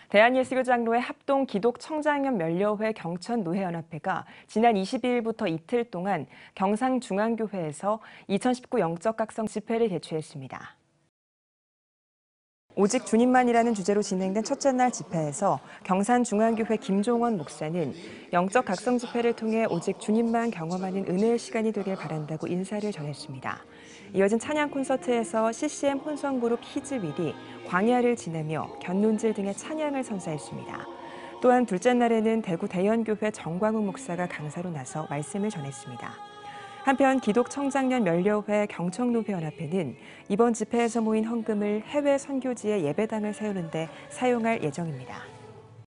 대한예수교장로회 합동 기독청장년 면려회 경천노회연합회가 지난 22일부터 이틀 동안 경상중앙교회에서 2019 영적 각성 집회를 개최했습니다. 오직 주님만이라는 주제로 진행된 첫째 날 집회에서 경산중앙교회 김종원 목사는 영적 각성 집회를 통해 오직 주님만 경험하는 은혜의 시간이 되길 바란다고 인사를 전했습니다. 이어진 찬양 콘서트에서 CCM 혼성그룹 히즈윌이 광야를 지나며 견눈질 등의 찬양을 선사했습니다. 또한 둘째 날에는 대구 대연교회 정광훈 목사가 강사로 나서 말씀을 전했습니다. 한편 기독청장년 면려회 경청노회연합회는 이번 집회에서 모인 헌금을 해외 선교지에 예배당을 세우는 데 사용할 예정입니다.